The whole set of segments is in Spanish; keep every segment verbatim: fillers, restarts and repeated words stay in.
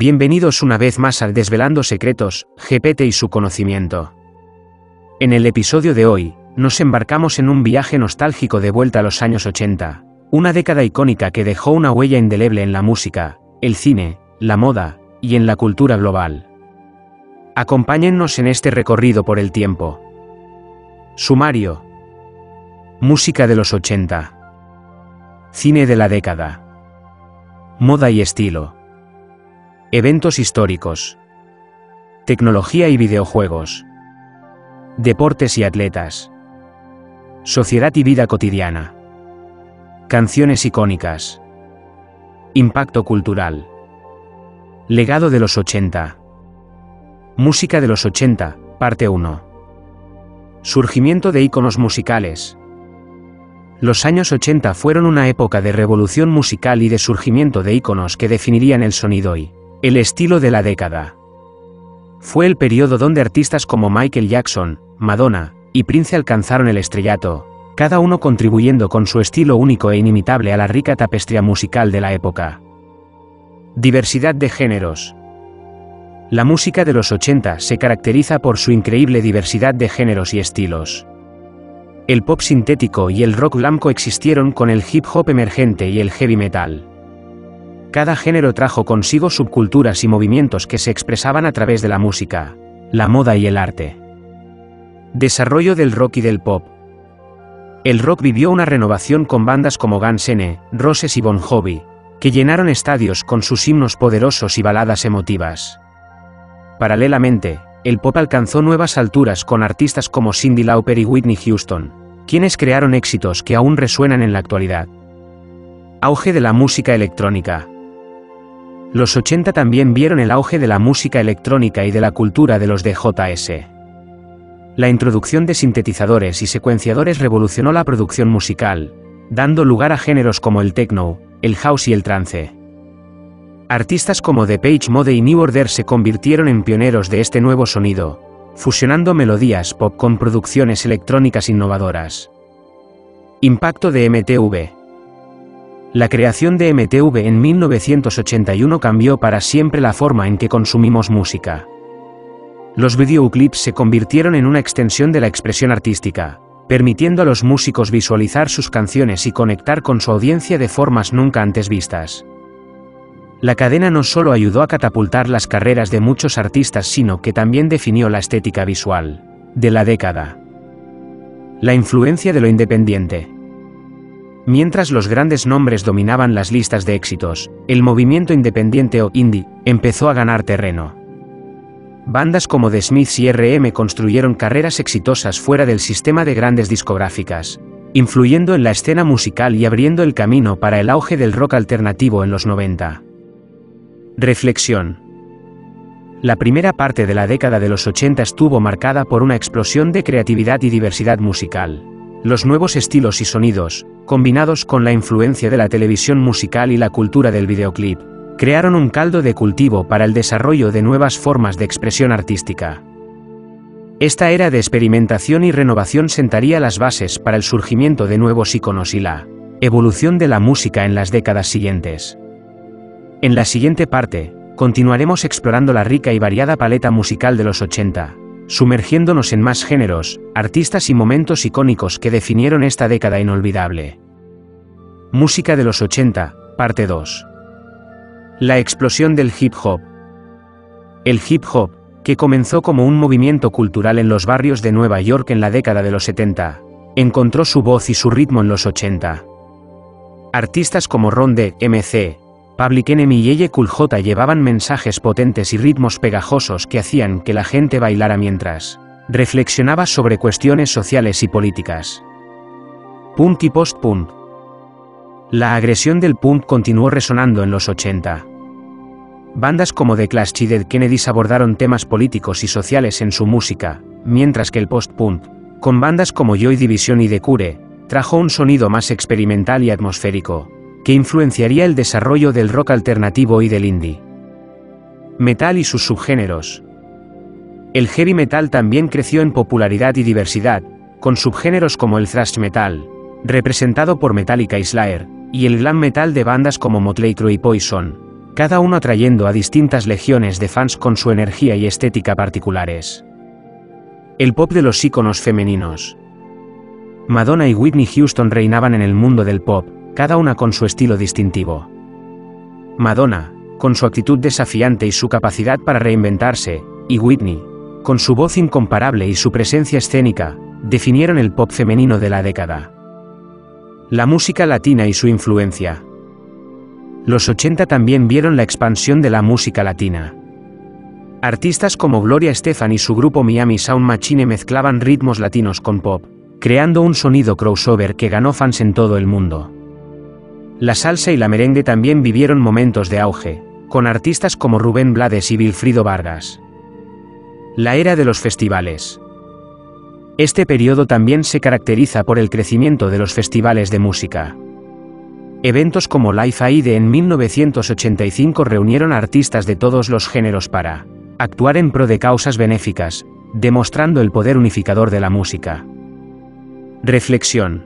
Bienvenidos una vez más al Desvelando Secretos, G P T y su conocimiento. En el episodio de hoy, nos embarcamos en un viaje nostálgico de vuelta a los años ochenta, una década icónica que dejó una huella indeleble en la música, el cine, la moda y en la cultura global. Acompáñennos en este recorrido por el tiempo. Sumario. Música de los ochenta. Cine de la década. Moda y estilo. Eventos históricos. Tecnología y videojuegos. Deportes y atletas. Sociedad y vida cotidiana. Canciones icónicas. Impacto cultural. Legado de los ochenta. Música de los ochenta, parte uno. Surgimiento de íconos musicales. Los años ochenta fueron una época de revolución musical y de surgimiento de íconos que definirían el sonido y el estilo de la década. Fue el periodo donde artistas como Michael Jackson, Madonna y Prince alcanzaron el estrellato, cada uno contribuyendo con su estilo único e inimitable a la rica tapestría musical de la época. Diversidad de géneros. La música de los ochenta se caracteriza por su increíble diversidad de géneros y estilos. El pop sintético y el rock glam coexistieron con el hip hop emergente y el heavy metal. Cada género trajo consigo subculturas y movimientos que se expresaban a través de la música, la moda y el arte. Desarrollo del rock y del pop. El rock vivió una renovación con bandas como Guns N' Roses y Bon Jovi, que llenaron estadios con sus himnos poderosos y baladas emotivas. Paralelamente, el pop alcanzó nuevas alturas con artistas como Cyndi Lauper y Whitney Houston, quienes crearon éxitos que aún resuenan en la actualidad. Auge de la música electrónica. Los ochenta también vieron el auge de la música electrónica y de la cultura de los D J S. La introducción de sintetizadores y secuenciadores revolucionó la producción musical, dando lugar a géneros como el techno, el house y el trance. Artistas como Depeche Mode y New Order se convirtieron en pioneros de este nuevo sonido, fusionando melodías pop con producciones electrónicas innovadoras. Impacto de M T V. La creación de M T V en mil novecientos ochenta y uno cambió para siempre la forma en que consumimos música. Los videoclips se convirtieron en una extensión de la expresión artística, permitiendo a los músicos visualizar sus canciones y conectar con su audiencia de formas nunca antes vistas. La cadena no solo ayudó a catapultar las carreras de muchos artistas, sino que también definió la estética visual de la década. La influencia de lo independiente. Mientras los grandes nombres dominaban las listas de éxitos, el movimiento independiente o indie empezó a ganar terreno. Bandas como The Smiths y R E M construyeron carreras exitosas fuera del sistema de grandes discográficas, influyendo en la escena musical y abriendo el camino para el auge del rock alternativo en los noventa. Reflexión. La primera parte de la década de los ochenta estuvo marcada por una explosión de creatividad y diversidad musical. Los nuevos estilos y sonidos, combinados con la influencia de la televisión musical y la cultura del videoclip, crearon un caldo de cultivo para el desarrollo de nuevas formas de expresión artística. Esta era de experimentación y renovación sentaría las bases para el surgimiento de nuevos íconos y la evolución de la música en las décadas siguientes. En la siguiente parte, continuaremos explorando la rica y variada paleta musical de los ochenta, sumergiéndonos en más géneros, artistas y momentos icónicos que definieron esta década inolvidable. Música de los ochenta, parte dos. La explosión del hip hop. El hip hop, que comenzó como un movimiento cultural en los barrios de Nueva York en la década de los setenta, encontró su voz y su ritmo en los ochenta. Artistas como Run D M C, Public Enemy y L Cool J llevaban mensajes potentes y ritmos pegajosos que hacían que la gente bailara mientras reflexionaba sobre cuestiones sociales y políticas. Punk y post-punk. La agresión del punk continuó resonando en los ochenta. Bandas como The Clash y Dead Kennedys abordaron temas políticos y sociales en su música, mientras que el post-punk, con bandas como Joy Division y The Cure, trajo un sonido más experimental y atmosférico, que influenciaría el desarrollo del rock alternativo y del indie. Metal y sus subgéneros. El heavy metal también creció en popularidad y diversidad, con subgéneros como el thrash metal, representado por Metallica y Slayer, y el glam metal de bandas como Motley Crue y Poison, cada uno atrayendo a distintas legiones de fans con su energía y estética particulares. El pop de los íconos femeninos. Madonna y Whitney Houston reinaban en el mundo del pop, cada una con su estilo distintivo. Madonna, con su actitud desafiante y su capacidad para reinventarse, y Whitney, con su voz incomparable y su presencia escénica, definieron el pop femenino de la década. La música latina y su influencia. Los ochenta también vieron la expansión de la música latina. Artistas como Gloria Estefan y su grupo Miami Sound Machine mezclaban ritmos latinos con pop, creando un sonido crossover que ganó fans en todo el mundo. La salsa y la merengue también vivieron momentos de auge, con artistas como Rubén Blades y Wilfrido Vargas. La era de los festivales. Este periodo también se caracteriza por el crecimiento de los festivales de música. Eventos como Live Aid en mil novecientos ochenta y cinco reunieron a artistas de todos los géneros para actuar en pro de causas benéficas, demostrando el poder unificador de la música. Reflexión.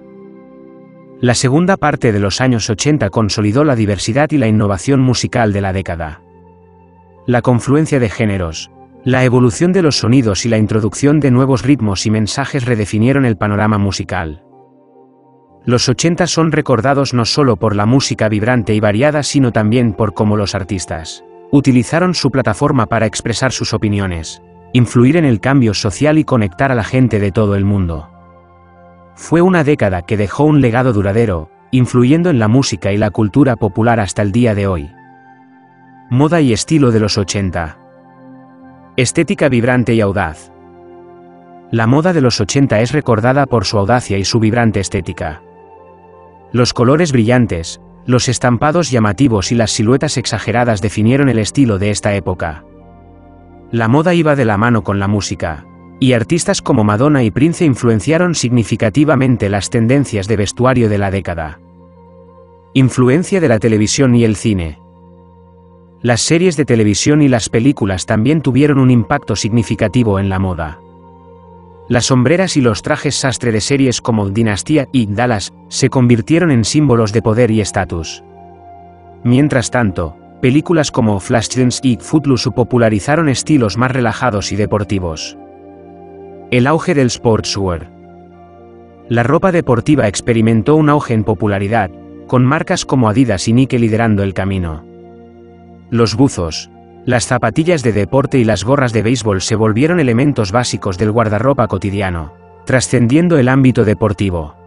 La segunda parte de los años ochenta consolidó la diversidad y la innovación musical de la década. La confluencia de géneros, la evolución de los sonidos y la introducción de nuevos ritmos y mensajes redefinieron el panorama musical. Los ochenta son recordados no solo por la música vibrante y variada, sino también por cómo los artistas utilizaron su plataforma para expresar sus opiniones, influir en el cambio social y conectar a la gente de todo el mundo. Fue una década que dejó un legado duradero, influyendo en la música y la cultura popular hasta el día de hoy. Moda y estilo de los ochenta. Estética vibrante y audaz. La moda de los ochenta es recordada por su audacia y su vibrante estética. Los colores brillantes, los estampados llamativos y las siluetas exageradas definieron el estilo de esta época. La moda iba de la mano con la música, y artistas como Madonna y Prince influenciaron significativamente las tendencias de vestuario de la década. Influencia de la televisión y el cine. Las series de televisión y las películas también tuvieron un impacto significativo en la moda. Las sombreras y los trajes sastre de series como Dinastía y Dallas se convirtieron en símbolos de poder y estatus. Mientras tanto, películas como Flashdance y Footloose popularizaron estilos más relajados y deportivos. El auge del sportswear. La ropa deportiva experimentó un auge en popularidad, con marcas como Adidas y Nike liderando el camino. Los buzos, las zapatillas de deporte y las gorras de béisbol se volvieron elementos básicos del guardarropa cotidiano, trascendiendo el ámbito deportivo.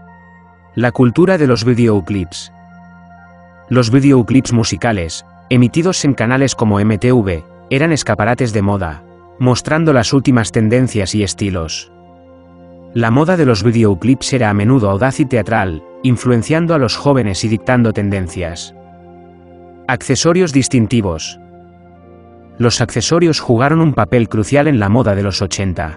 La cultura de los videoclips. Los videoclips musicales, emitidos en canales como M T V, eran escaparates de moda, mostrando las últimas tendencias y estilos. La moda de los videoclips era a menudo audaz y teatral, influenciando a los jóvenes y dictando tendencias. Accesorios distintivos. Los accesorios jugaron un papel crucial en la moda de los ochenta.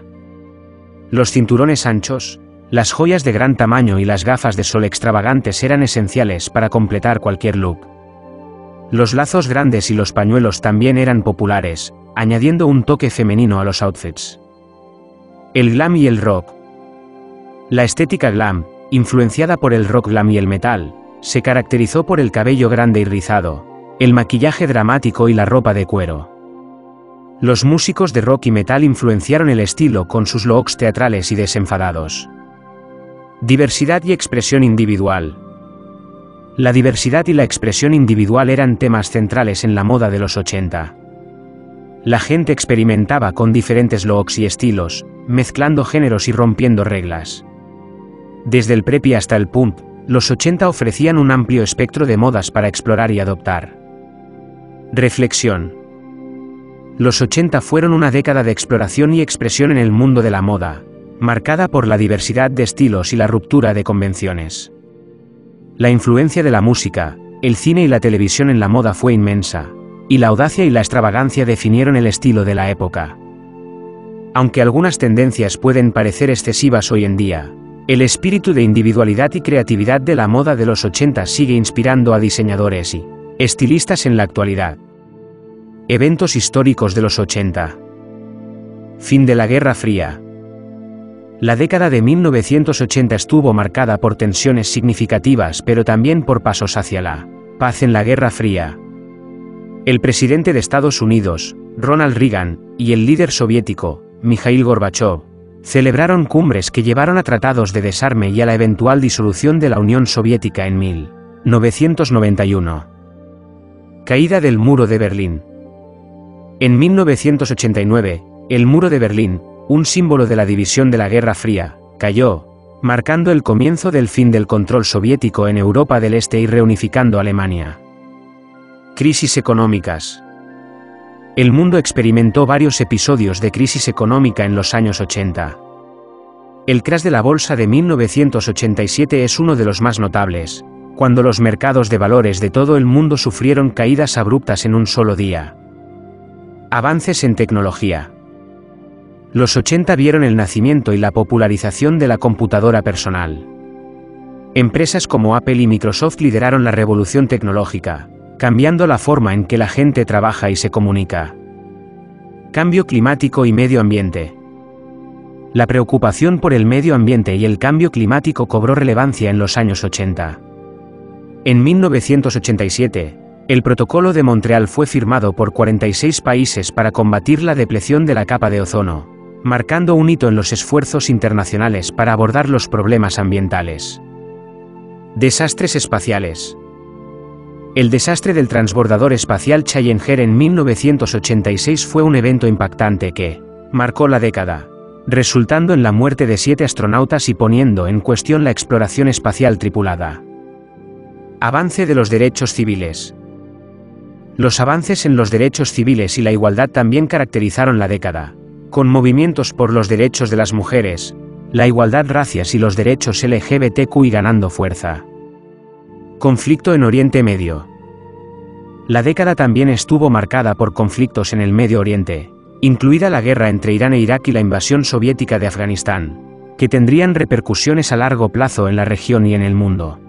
Los cinturones anchos, las joyas de gran tamaño y las gafas de sol extravagantes eran esenciales para completar cualquier look. Los lazos grandes y los pañuelos también eran populares, añadiendo un toque femenino a los outfits. El glam y el rock. La estética glam, influenciada por el rock glam y el metal, se caracterizó por el cabello grande y rizado, el maquillaje dramático y la ropa de cuero. Los músicos de rock y metal influenciaron el estilo con sus looks teatrales y desenfadados. Diversidad y expresión individual. La diversidad y la expresión individual eran temas centrales en la moda de los ochenta. La gente experimentaba con diferentes looks y estilos, mezclando géneros y rompiendo reglas. Desde el preppy hasta el pump, los ochenta ofrecían un amplio espectro de modas para explorar y adoptar. Reflexión. Los ochenta fueron una década de exploración y expresión en el mundo de la moda, marcada por la diversidad de estilos y la ruptura de convenciones. La influencia de la música, el cine y la televisión en la moda fue inmensa, y la audacia y la extravagancia definieron el estilo de la época. Aunque algunas tendencias pueden parecer excesivas hoy en día, el espíritu de individualidad y creatividad de la moda de los ochenta sigue inspirando a diseñadores y estilistas en la actualidad. Eventos históricos de los ochenta. Fin de la Guerra Fría. La década de mil novecientos ochenta estuvo marcada por tensiones significativas pero también por pasos hacia la paz en la Guerra Fría. El presidente de Estados Unidos, Ronald Reagan, y el líder soviético, Mikhail Gorbachov, celebraron cumbres que llevaron a tratados de desarme y a la eventual disolución de la Unión Soviética en mil novecientos noventa y uno. Caída del Muro de Berlín. En mil novecientos ochenta y nueve, el Muro de Berlín, un símbolo de la división de la Guerra Fría, cayó, marcando el comienzo del fin del control soviético en Europa del Este y reunificando Alemania. Crisis económicas. El mundo experimentó varios episodios de crisis económica en los años ochenta. El crash de la bolsa de mil novecientos ochenta y siete es uno de los más notables, cuando los mercados de valores de todo el mundo sufrieron caídas abruptas en un solo día. Avances en tecnología. Los ochenta vieron el nacimiento y la popularización de la computadora personal. Empresas como Apple y Microsoft lideraron la revolución tecnológica, cambiando la forma en que la gente trabaja y se comunica. Cambio climático y medio ambiente. La preocupación por el medio ambiente y el cambio climático cobró relevancia en los años ochenta. En mil novecientos ochenta y siete, el Protocolo de Montreal fue firmado por cuarenta y seis países para combatir la depleción de la capa de ozono, marcando un hito en los esfuerzos internacionales para abordar los problemas ambientales. Desastres espaciales. El desastre del transbordador espacial Challenger en mil novecientos ochenta y seis fue un evento impactante que marcó la década, resultando en la muerte de siete astronautas y poniendo en cuestión la exploración espacial tripulada. Avance de los derechos civiles. Los avances en los derechos civiles y la igualdad también caracterizaron la década, con movimientos por los derechos de las mujeres, la igualdad racial y los derechos L G B T Q I ganando fuerza. Conflicto en Oriente Medio. La década también estuvo marcada por conflictos en el Medio Oriente, incluida la guerra entre Irán e Irak y la invasión soviética de Afganistán, que tendrían repercusiones a largo plazo en la región y en el mundo.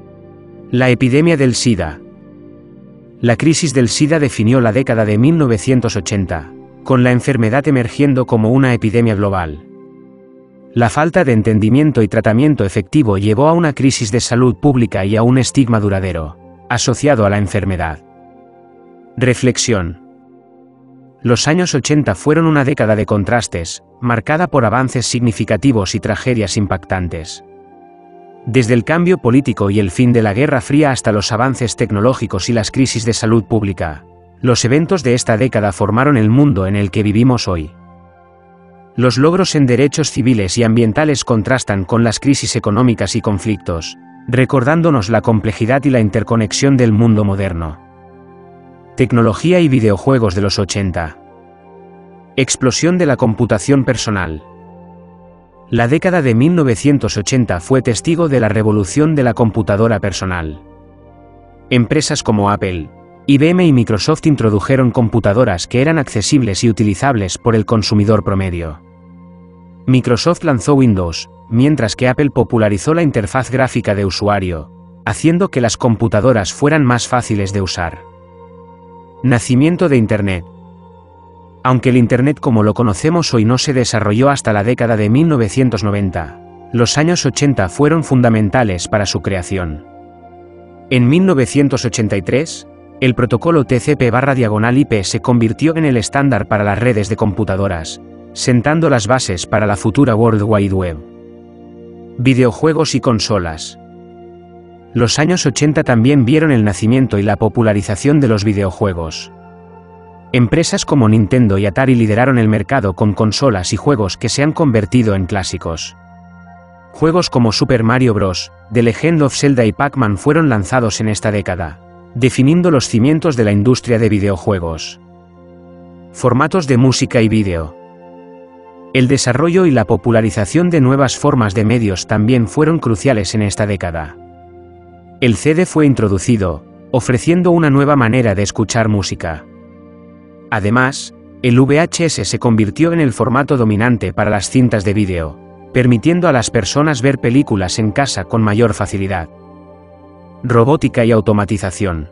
La epidemia del SIDA. La crisis del SIDA definió la década de mil novecientos ochenta, con la enfermedad emergiendo como una epidemia global. La falta de entendimiento y tratamiento efectivo llevó a una crisis de salud pública y a un estigma duradero, asociado a la enfermedad. Reflexión. Los años ochenta fueron una década de contrastes, marcada por avances significativos y tragedias impactantes. Desde el cambio político y el fin de la Guerra Fría hasta los avances tecnológicos y las crisis de salud pública, los eventos de esta década formaron el mundo en el que vivimos hoy. Los logros en derechos civiles y ambientales contrastan con las crisis económicas y conflictos, recordándonos la complejidad y la interconexión del mundo moderno. Tecnología y videojuegos de los ochenta. Explosión de la computación personal. La década de mil novecientos ochenta fue testigo de la revolución de la computadora personal. Empresas como Apple, I B M y Microsoft introdujeron computadoras que eran accesibles y utilizables por el consumidor promedio. Microsoft lanzó Windows, mientras que Apple popularizó la interfaz gráfica de usuario, haciendo que las computadoras fueran más fáciles de usar. Nacimiento de Internet. Aunque el Internet como lo conocemos hoy no se desarrolló hasta la década de mil novecientos noventa, los años ochenta fueron fundamentales para su creación. En mil novecientos ochenta y tres, el protocolo T C P barra diagonal I P se convirtió en el estándar para las redes de computadoras, sentando las bases para la futura World Wide Web. Videojuegos y consolas. Los años ochenta también vieron el nacimiento y la popularización de los videojuegos. Empresas como Nintendo y Atari lideraron el mercado con consolas y juegos que se han convertido en clásicos. Juegos como Super Mario Bros., The Legend of Zelda y Pac-Man fueron lanzados en esta década, definiendo los cimientos de la industria de videojuegos. Formatos de música y vídeo. El desarrollo y la popularización de nuevas formas de medios también fueron cruciales en esta década. El C D fue introducido, ofreciendo una nueva manera de escuchar música. Además, el V H S se convirtió en el formato dominante para las cintas de vídeo, permitiendo a las personas ver películas en casa con mayor facilidad. Robótica y automatización.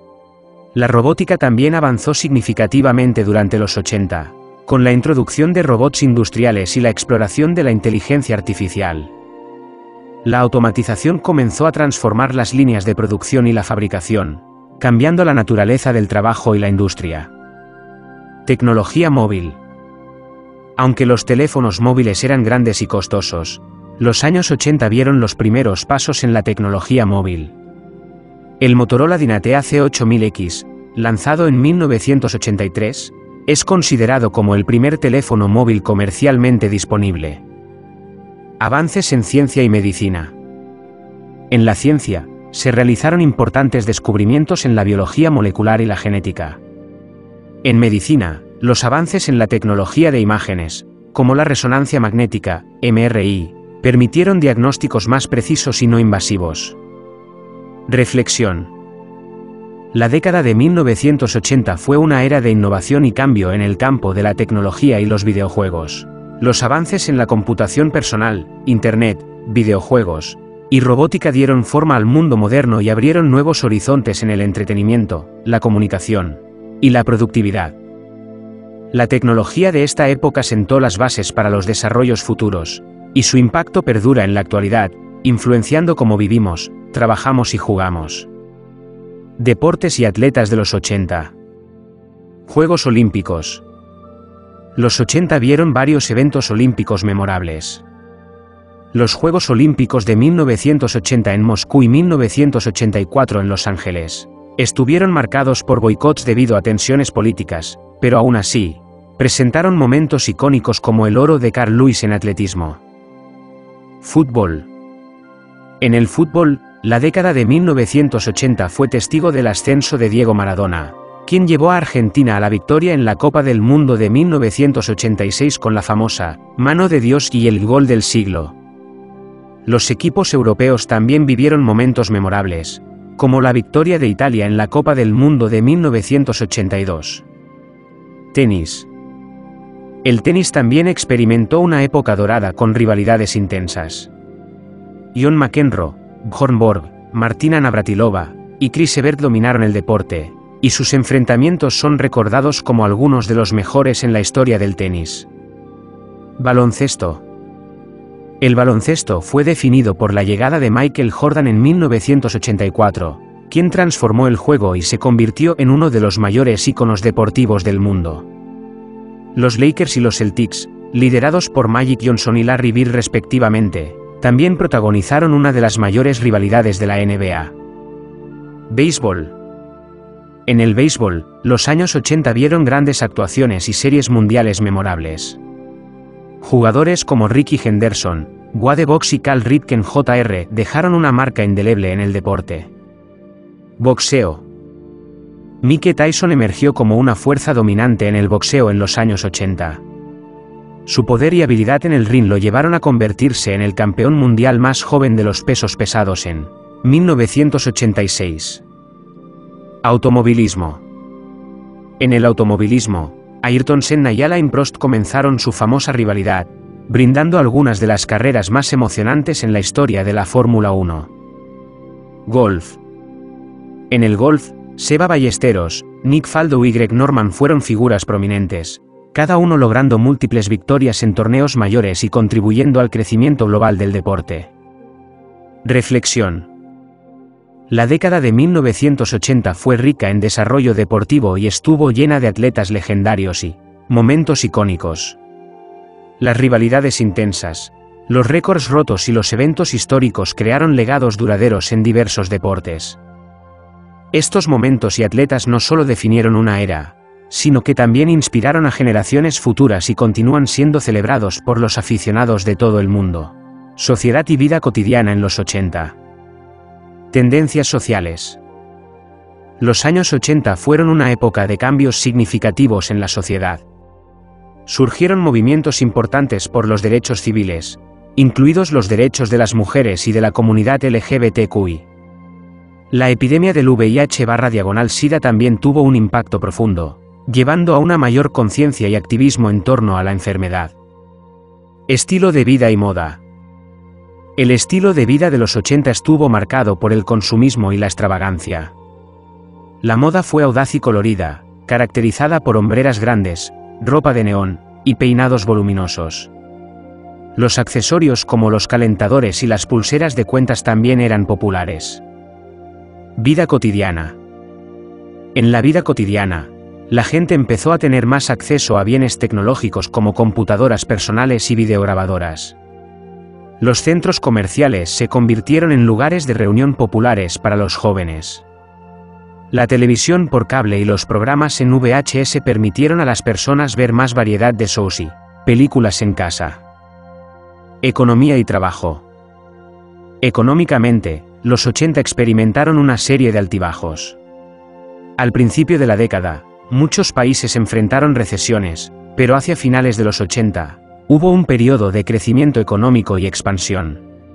La robótica también avanzó significativamente durante los ochenta, con la introducción de robots industriales y la exploración de la inteligencia artificial. La automatización comenzó a transformar las líneas de producción y la fabricación, cambiando la naturaleza del trabajo y la industria. Tecnología móvil. Aunque los teléfonos móviles eran grandes y costosos, los años ochenta vieron los primeros pasos en la tecnología móvil. El Motorola Dynate C ocho mil X, lanzado en mil novecientos ochenta y tres, es considerado como el primer teléfono móvil comercialmente disponible. Avances en ciencia y medicina. En la ciencia, se realizaron importantes descubrimientos en la biología molecular y la genética. En medicina, los avances en la tecnología de imágenes, como la resonancia magnética, M R I, permitieron diagnósticos más precisos y no invasivos. Reflexión. La década de mil novecientos ochenta fue una era de innovación y cambio en el campo de la tecnología y los videojuegos. Los avances en la computación personal, Internet, videojuegos y robótica dieron forma al mundo moderno y abrieron nuevos horizontes en el entretenimiento, la comunicación y la productividad. La tecnología de esta época sentó las bases para los desarrollos futuros, y su impacto perdura en la actualidad, influenciando cómo vivimos, trabajamos y jugamos. Deportes y atletas de los ochenta. Juegos Olímpicos. Los ochenta vieron varios eventos olímpicos memorables. Los Juegos Olímpicos de mil novecientos ochenta en Moscú y mil novecientos ochenta y cuatro en Los Ángeles estuvieron marcados por boicots debido a tensiones políticas, pero aún así, presentaron momentos icónicos como el oro de Carl Lewis en atletismo. Fútbol. En el fútbol, la década de mil novecientos ochenta fue testigo del ascenso de Diego Maradona, quien llevó a Argentina a la victoria en la Copa del Mundo de mil novecientos ochenta y seis con la famosa mano de Dios y el gol del siglo. Los equipos europeos también vivieron momentos memorables, como la victoria de Italia en la Copa del Mundo de mil novecientos ochenta y dos. Tenis. El tenis también experimentó una época dorada con rivalidades intensas. John McEnroe, Bjorn Borg, Martina Navratilova y Chris Evert dominaron el deporte, y sus enfrentamientos son recordados como algunos de los mejores en la historia del tenis. Baloncesto. El baloncesto fue definido por la llegada de Michael Jordan en mil novecientos ochenta y cuatro, quien transformó el juego y se convirtió en uno de los mayores íconos deportivos del mundo. Los Lakers y los Celtics, liderados por Magic Johnson y Larry Bird respectivamente, también protagonizaron una de las mayores rivalidades de la N B A. Béisbol. En el béisbol, los años ochenta vieron grandes actuaciones y series mundiales memorables. Jugadores como Rickey Henderson, Wade Boggs y Cal Ripken Junior dejaron una marca indeleble en el deporte. Boxeo. Mike Tyson emergió como una fuerza dominante en el boxeo en los años ochenta. Su poder y habilidad en el ring lo llevaron a convertirse en el campeón mundial más joven de los pesos pesados en mil novecientos ochenta y seis. Automovilismo. En el automovilismo, Ayrton Senna y Alain Prost comenzaron su famosa rivalidad, brindando algunas de las carreras más emocionantes en la historia de la Fórmula uno. Golf. En el golf, Seba Ballesteros, Nick Faldo y Greg Norman fueron figuras prominentes, cada uno logrando múltiples victorias en torneos mayores y contribuyendo al crecimiento global del deporte. Reflexión. La década de mil novecientos ochenta fue rica en desarrollo deportivo y estuvo llena de atletas legendarios y momentos icónicos. Las rivalidades intensas, los récords rotos y los eventos históricos crearon legados duraderos en diversos deportes. Estos momentos y atletas no solo definieron una era, sino que también inspiraron a generaciones futuras y continúan siendo celebrados por los aficionados de todo el mundo. Sociedad y vida cotidiana en los ochenta. Tendencias sociales. Los años ochenta fueron una época de cambios significativos en la sociedad. Surgieron movimientos importantes por los derechos civiles, incluidos los derechos de las mujeres y de la comunidad L G B T Q I. La epidemia del V I H barra diagonal SIDA también tuvo un impacto profundo, llevando a una mayor conciencia y activismo en torno a la enfermedad. Estilo de vida y moda. El estilo de vida de los ochenta estuvo marcado por el consumismo y la extravagancia. La moda fue audaz y colorida, caracterizada por hombreras grandes, ropa de neón, y peinados voluminosos. Los accesorios como los calentadores y las pulseras de cuentas también eran populares. Vida cotidiana. En la vida cotidiana, la gente empezó a tener más acceso a bienes tecnológicos como computadoras personales y videograbadoras. Los centros comerciales se convirtieron en lugares de reunión populares para los jóvenes. La televisión por cable y los programas en V H S permitieron a las personas ver más variedad de shows y películas en casa. Economía y trabajo. Económicamente, los ochenta experimentaron una serie de altibajos. Al principio de la década, muchos países enfrentaron recesiones, pero hacia finales de los ochenta, hubo un periodo de crecimiento económico y expansión.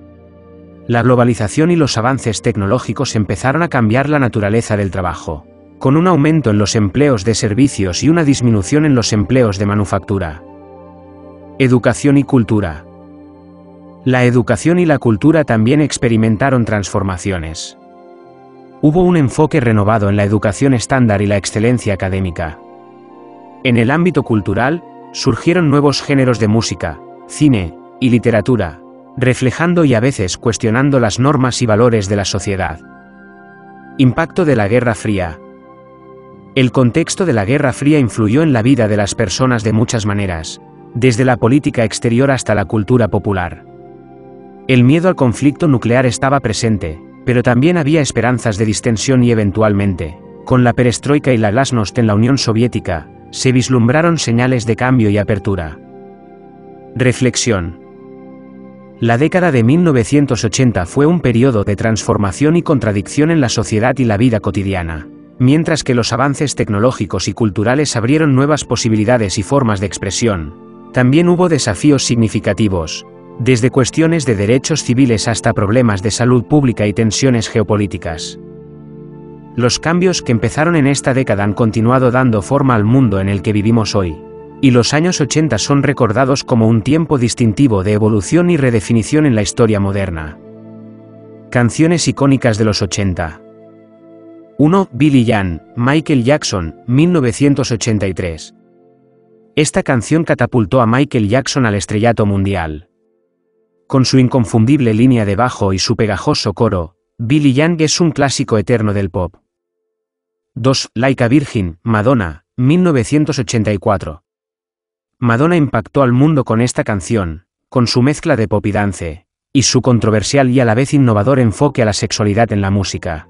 La globalización y los avances tecnológicos empezaron a cambiar la naturaleza del trabajo, con un aumento en los empleos de servicios y una disminución en los empleos de manufactura. Educación y cultura. La educación y la cultura también experimentaron transformaciones. Hubo un enfoque renovado en la educación estándar y la excelencia académica. En el ámbito cultural, surgieron nuevos géneros de música, cine y literatura, reflejando y a veces cuestionando las normas y valores de la sociedad. Impacto de la Guerra Fría. El contexto de la Guerra Fría influyó en la vida de las personas de muchas maneras, desde la política exterior hasta la cultura popular. El miedo al conflicto nuclear estaba presente, pero también había esperanzas de distensión y eventualmente, con la perestroika y la glasnost en la Unión Soviética, se vislumbraron señales de cambio y apertura. Reflexión. La década de mil novecientos ochenta fue un periodo de transformación y contradicción en la sociedad y la vida cotidiana, mientras que los avances tecnológicos y culturales abrieron nuevas posibilidades y formas de expresión. También hubo desafíos significativos, desde cuestiones de derechos civiles hasta problemas de salud pública y tensiones geopolíticas. Los cambios que empezaron en esta década han continuado dando forma al mundo en el que vivimos hoy, y los años ochenta son recordados como un tiempo distintivo de evolución y redefinición en la historia moderna. Canciones icónicas de los ochenta. uno. Billie Jean, Michael Jackson, mil novecientos ochenta y tres. Esta canción catapultó a Michael Jackson al estrellato mundial. Con su inconfundible línea de bajo y su pegajoso coro, Billie Jean es un clásico eterno del pop. dos. Like a Virgin, Madonna, mil novecientos ochenta y cuatro. Madonna impactó al mundo con esta canción, con su mezcla de pop y dance, y su controversial y a la vez innovador enfoque a la sexualidad en la música.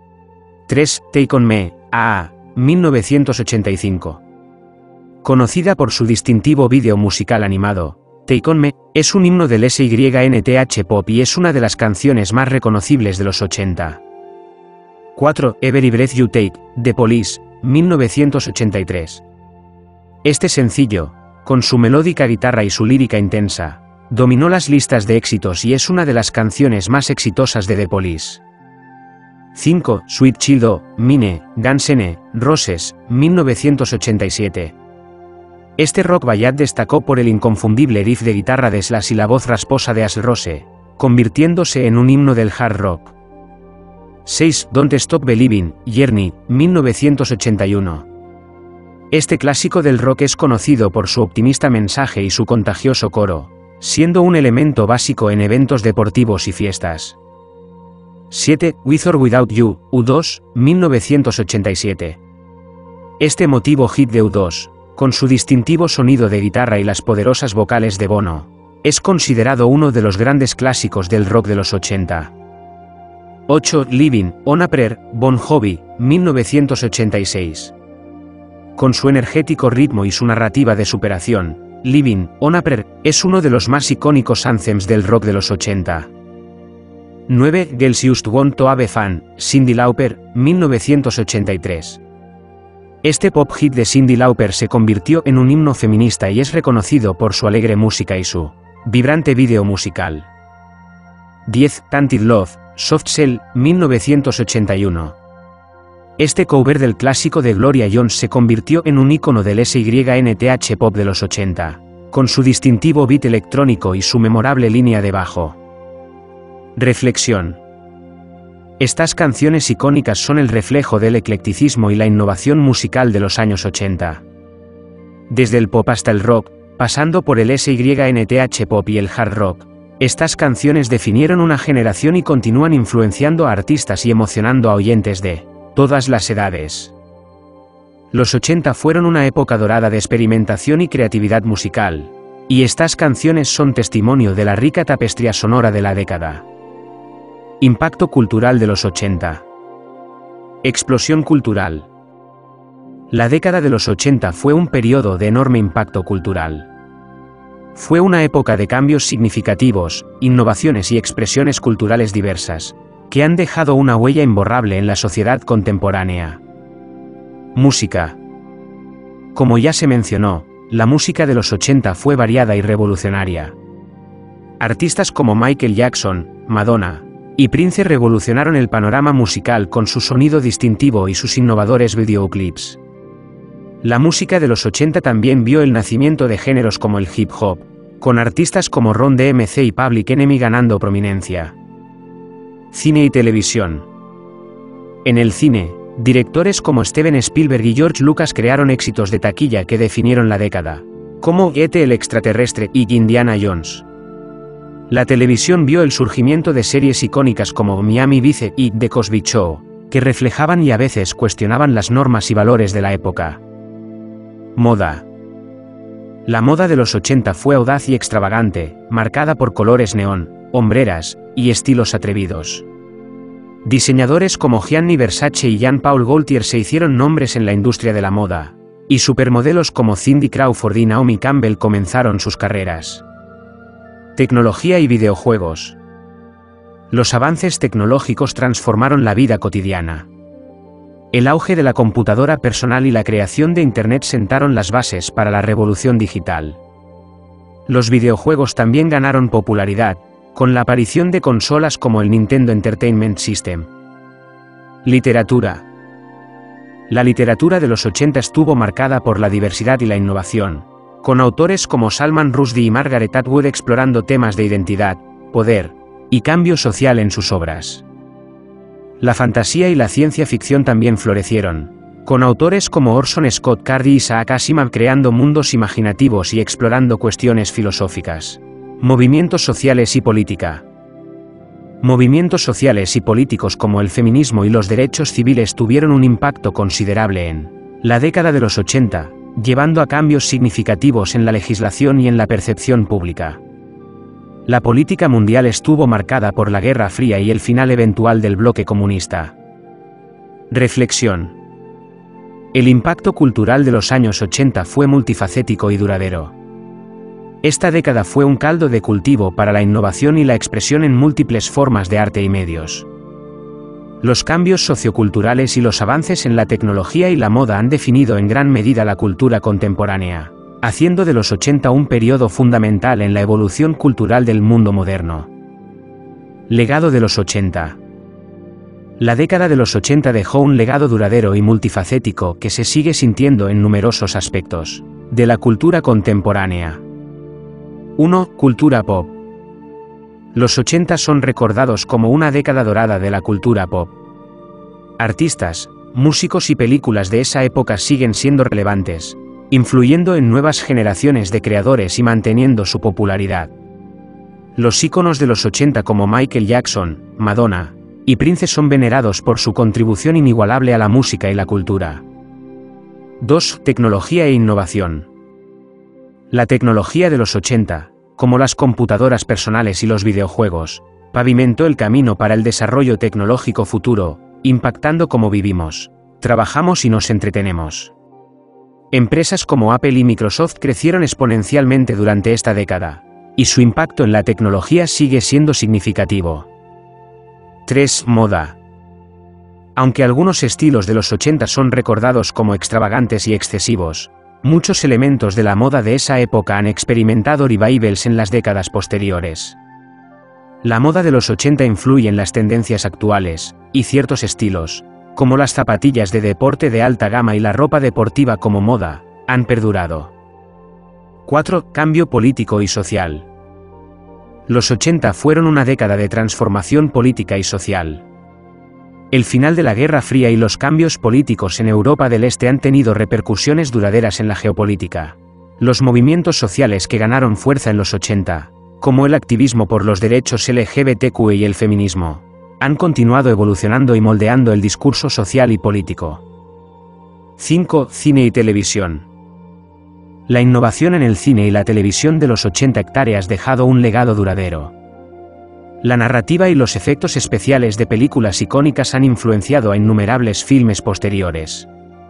tres. Take On Me, A A, mil novecientos ochenta y cinco. Conocida por su distintivo vídeo musical animado, Take On Me es un himno del S Y N T H Pop y es una de las canciones más reconocibles de los ochenta. cuatro. Every Breath You Take, The Police, mil novecientos ochenta y tres. Este sencillo, con su melódica guitarra y su lírica intensa, dominó las listas de éxitos y es una de las canciones más exitosas de The Police. cinco. Sweet Child O' Mine, Guns N' Roses, mil novecientos ochenta y siete. Este rock ballad destacó por el inconfundible riff de guitarra de Slash y la voz rasposa de Axl Rose, convirtiéndose en un himno del hard rock. seis. Don't Stop Believin', Journey, mil novecientos ochenta y uno. Este clásico del rock es conocido por su optimista mensaje y su contagioso coro, siendo un elemento básico en eventos deportivos y fiestas. siete. With or Without You, U dos, mil novecientos ochenta y siete. Este emotivo hit de U dos, con su distintivo sonido de guitarra y las poderosas vocales de Bono, es considerado uno de los grandes clásicos del rock de los ochenta. ocho. Living on a Prayer, Bon Jovi, mil novecientos ochenta y seis. Con su energético ritmo y su narrativa de superación, Living on a Prayer es uno de los más icónicos anthems del rock de los ochenta. nueve. Girls Just Want to Have Fun, Cyndi Lauper, mil novecientos ochenta y tres. Este pop hit de Cyndi Lauper se convirtió en un himno feminista y es reconocido por su alegre música y su vibrante vídeo musical. diez. Tainted Love, Soft Cell, mil novecientos ochenta y uno. Este cover del clásico de Gloria Jones se convirtió en un ícono del S Y N T H Pop de los ochenta, con su distintivo beat electrónico y su memorable línea de bajo. Reflexión. Estas canciones icónicas son el reflejo del eclecticismo y la innovación musical de los años ochenta. Desde el pop hasta el rock, pasando por el S Y N T H Pop y el hard rock, estas canciones definieron una generación y continúan influenciando a artistas y emocionando a oyentes de todas las edades. Los ochenta fueron una época dorada de experimentación y creatividad musical, y estas canciones son testimonio de la rica tapestría sonora de la década. Impacto cultural de los ochenta. Explosión cultural. La década de los ochenta fue un periodo de enorme impacto cultural. Fue una época de cambios significativos, innovaciones y expresiones culturales diversas, que han dejado una huella imborrable en la sociedad contemporánea. Música. Como ya se mencionó, la música de los ochenta fue variada y revolucionaria. Artistas como Michael Jackson, Madonna y Prince revolucionaron el panorama musical con su sonido distintivo y sus innovadores videoclips. La música de los ochenta también vio el nacimiento de géneros como el hip hop, con artistas como Ron D M C y Public Enemy ganando prominencia. Cine y televisión. En el cine, directores como Steven Spielberg y George Lucas crearon éxitos de taquilla que definieron la década, como E T el extraterrestre y Indiana Jones. La televisión vio el surgimiento de series icónicas como Miami Vice y The Cosby Show, que reflejaban y a veces cuestionaban las normas y valores de la época. Moda. La moda de los ochenta fue audaz y extravagante, marcada por colores neón, hombreras y estilos atrevidos. Diseñadores como Gianni Versace y Jean-Paul Gaultier se hicieron nombres en la industria de la moda, y supermodelos como Cindy Crawford y Naomi Campbell comenzaron sus carreras. Tecnología y videojuegos. Los avances tecnológicos transformaron la vida cotidiana. El auge de la computadora personal y la creación de Internet sentaron las bases para la revolución digital. Los videojuegos también ganaron popularidad, con la aparición de consolas como el Nintendo Entertainment System. Literatura. La literatura de los ochenta estuvo marcada por la diversidad y la innovación, con autores como Salman Rushdie y Margaret Atwood explorando temas de identidad, poder y cambio social en sus obras. La fantasía y la ciencia ficción también florecieron, con autores como Orson Scott Card y Isaac Asimov creando mundos imaginativos y explorando cuestiones filosóficas. Movimientos sociales y política. Movimientos sociales y políticos como el feminismo y los derechos civiles tuvieron un impacto considerable en la década de los ochenta, llevando a cambios significativos en la legislación y en la percepción pública. La política mundial estuvo marcada por la Guerra Fría y el final eventual del bloque comunista. Reflexión. El impacto cultural de los años ochenta fue multifacético y duradero. Esta década fue un caldo de cultivo para la innovación y la expresión en múltiples formas de arte y medios. Los cambios socioculturales y los avances en la tecnología y la moda han definido en gran medida la cultura contemporánea, haciendo de los ochenta un periodo fundamental en la evolución cultural del mundo moderno. Legado de los ochenta. La década de los ochenta dejó un legado duradero y multifacético que se sigue sintiendo en numerosos aspectos de la cultura contemporánea. uno. Cultura pop. Los ochenta son recordados como una década dorada de la cultura pop. Artistas, músicos y películas de esa época siguen siendo relevantes, influyendo en nuevas generaciones de creadores y manteniendo su popularidad. Los íconos de los ochenta como Michael Jackson, Madonna y Prince son venerados por su contribución inigualable a la música y la cultura. dos. Tecnología e innovación. La tecnología de los ochenta, como las computadoras personales y los videojuegos, pavimentó el camino para el desarrollo tecnológico futuro, impactando cómo vivimos, trabajamos y nos entretenemos. Empresas como Apple y Microsoft crecieron exponencialmente durante esta década, y su impacto en la tecnología sigue siendo significativo. tres. Moda. Aunque algunos estilos de los ochenta son recordados como extravagantes y excesivos, muchos elementos de la moda de esa época han experimentado revivals en las décadas posteriores. La moda de los ochenta influye en las tendencias actuales, y ciertos estilos, como las zapatillas de deporte de alta gama y la ropa deportiva como moda, han perdurado. cuatro. Cambio político y social. Los ochenta fueron una década de transformación política y social. El final de la Guerra Fría y los cambios políticos en Europa del Este han tenido repercusiones duraderas en la geopolítica. Los movimientos sociales que ganaron fuerza en los ochenta, como el activismo por los derechos L G B T Q y el feminismo, han continuado evolucionando y moldeando el discurso social y político. cinco. Cine y televisión. La innovación en el cine y la televisión de los ochenta hectáreas ha dejado un legado duradero. La narrativa y los efectos especiales de películas icónicas han influenciado a innumerables filmes posteriores.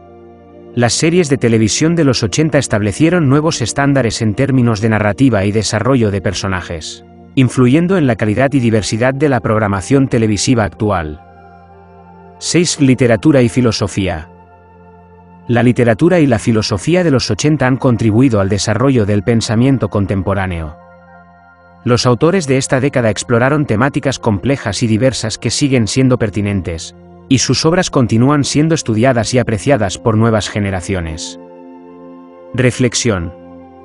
Las series de televisión de los ochenta establecieron nuevos estándares en términos de narrativa y desarrollo de personajes, influyendo en la calidad y diversidad de la programación televisiva actual. seis. Literatura y filosofía. La literatura y la filosofía de los ochenta han contribuido al desarrollo del pensamiento contemporáneo. Los autores de esta década exploraron temáticas complejas y diversas que siguen siendo pertinentes, y sus obras continúan siendo estudiadas y apreciadas por nuevas generaciones. Reflexión.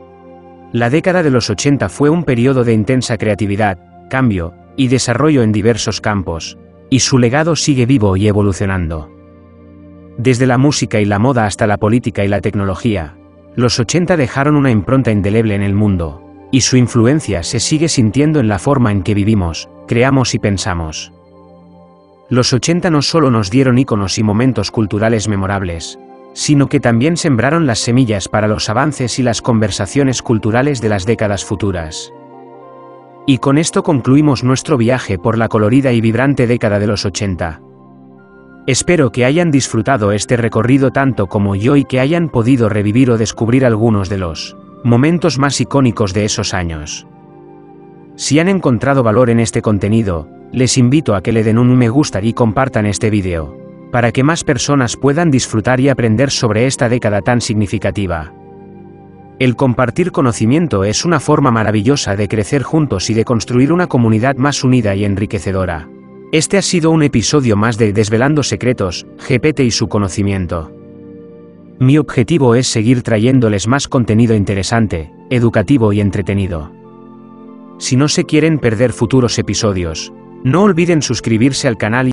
La década de los ochenta fue un periodo de intensa creatividad, cambio y desarrollo en diversos campos, y su legado sigue vivo y evolucionando. Desde la música y la moda hasta la política y la tecnología, los ochenta dejaron una impronta indeleble en el mundo, y su influencia se sigue sintiendo en la forma en que vivimos, creamos y pensamos. Los ochenta no solo nos dieron íconos y momentos culturales memorables, sino que también sembraron las semillas para los avances y las conversaciones culturales de las décadas futuras. Y con esto concluimos nuestro viaje por la colorida y vibrante década de los ochenta. Espero que hayan disfrutado este recorrido tanto como yo y que hayan podido revivir o descubrir algunos de los momentos más icónicos de esos años. Si han encontrado valor en este contenido, les invito a que le den un me gusta y compartan este vídeo, para que más personas puedan disfrutar y aprender sobre esta década tan significativa. El compartir conocimiento es una forma maravillosa de crecer juntos y de construir una comunidad más unida y enriquecedora. Este ha sido un episodio más de Desvelando Secretos, G P T y su conocimiento. Mi objetivo es seguir trayéndoles más contenido interesante, educativo y entretenido. Si no se quieren perder futuros episodios, no olviden suscribirse al canal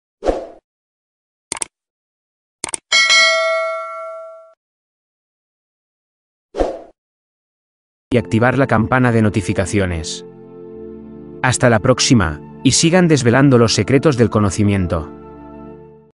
y activar la campana de notificaciones. Hasta la próxima, y sigan desvelando los secretos del conocimiento.